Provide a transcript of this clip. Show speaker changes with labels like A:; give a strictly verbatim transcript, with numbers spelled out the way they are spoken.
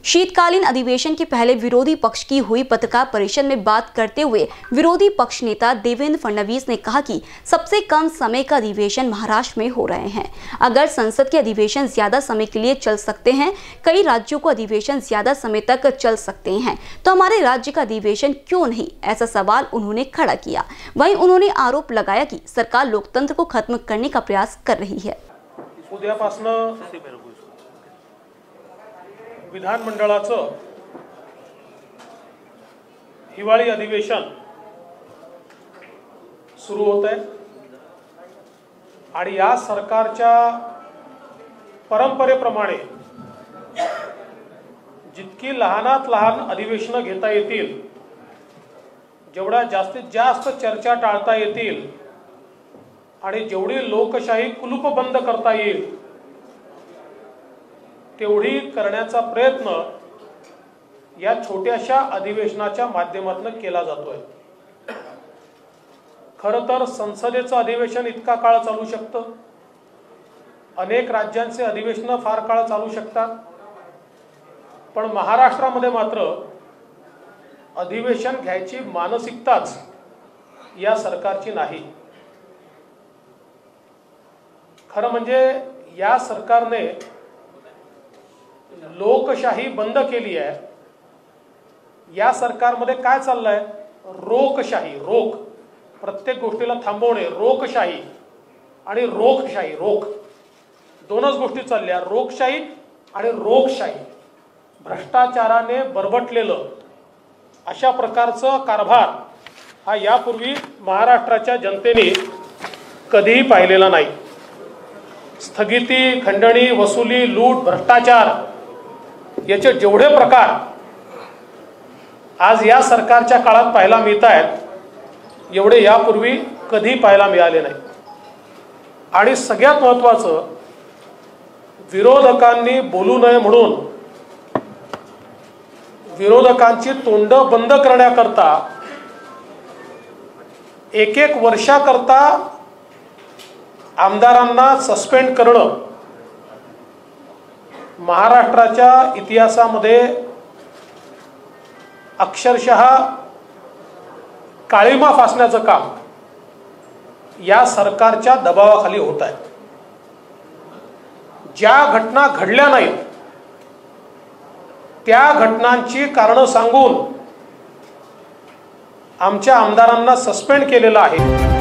A: शीतकालीन अधिवेशन के पहले विरोधी पक्ष की हुई पत्रकार परिषद में बात करते हुए विरोधी पक्ष नेता देवेंद्र फडणवीस ने कहा कि सबसे कम समय का अधिवेशन महाराष्ट्र में हो रहे हैं। अगर संसद के अधिवेशन ज्यादा समय के लिए चल सकते हैं, कई राज्यों को अधिवेशन ज्यादा समय तक चल सकते हैं, तो हमारे राज्य का अधिवेशन क्यों नहीं, ऐसा सवाल उन्होंने खड़ा किया। वहीं उन्होंने आरोप लगाया कि सरकार लोकतंत्र को खत्म करने का प्रयास कर रही है।
B: विधानमंडळाचं हिवाळी अधिवेशन सुरू होत आहे आणि या सरकारच्या परंपरेप्रमाणे जितकी लहानात लहान अधिवेशन घेता येतील, जेवढा जास्तीत जास्त चर्चा टाळता येतील आणि जेवढी लोकशाही कुलूपबंद करता येईल तेवढी करण्याचा प्रयत्न या छोट्याशा अधिवेशनाच्या माध्यमातून केला जातोय। खरं तर संसदेचं अधिवेशन इतका काळ चालू शकतं, अनेक राज्यांचे अधिवेशन फार काळ चालू शकतात, पण महाराष्ट्रामध्ये मात्र अधिवेशन घ्यायची मानसिकताच या सरकारची नाही। खरं म्हणजे या सरकारने लोकशाही बंद केली आहे। या सरकारमध्ये काय चाललंय? रोकशाही, रोक, प्रत्येक गोष्टीला थांबवणे, रोकशाही आणि रोखशाही, रोख दोनच गोष्टी चालल्या, रोकशाही आणि रोखशाही। भ्रष्टाचाराने बरबटलेलं अशा प्रकारचा कारभार हा यापूर्वी महाराष्ट्राच्या जनतेने कधीही पाहिलेला नाही। स्थगिती, खंडणी, वसुली, लूट, भ्रष्टाचार याचे जेवढे प्रकार आज या सरकारच्या काळात पाहायला मिळत आहेत, एवढे यापूर्वी कधी पाहायला मिळाले नाही। आणि सगळ्यात महत्त्वाचं, विरोधकांनी बोलू नये म्हणून विरोधकांची तोंड बंद करण्याकरता एक एक वर्षाकरता आमदारांना सस्पेंड करणं महाराष्ट्राच्या इतिहासामध्ये अक्षरशः काळीमा फासण्याचं काम या सरकारच्या दबावाखाली होत आहे। ज्या घटना घडल्या नाहीत त्या घटनांची कारणं सांगून आमच्या आमदारांना सस्पेंड केलेलं आहे।